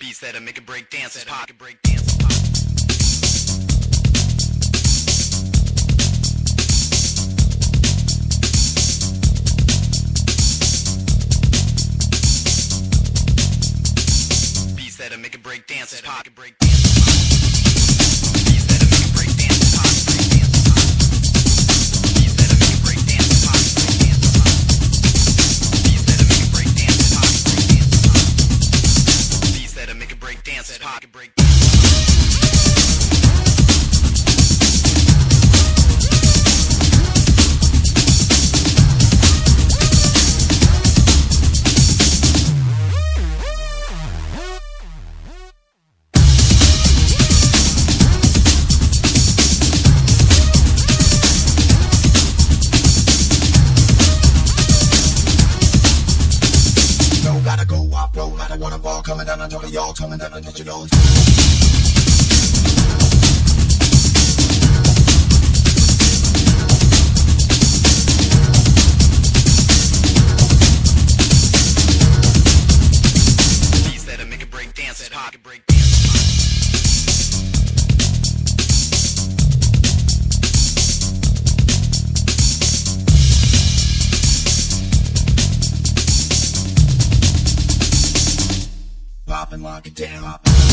Beats that'll make it break dances pop. Beats that'll make it break dances pop. Dances pop. Gotta go off-road, I don't wanna fall coming down on top of y'all, coming down on digital. Beats that'll make it break dances pop. Pop and lock it down.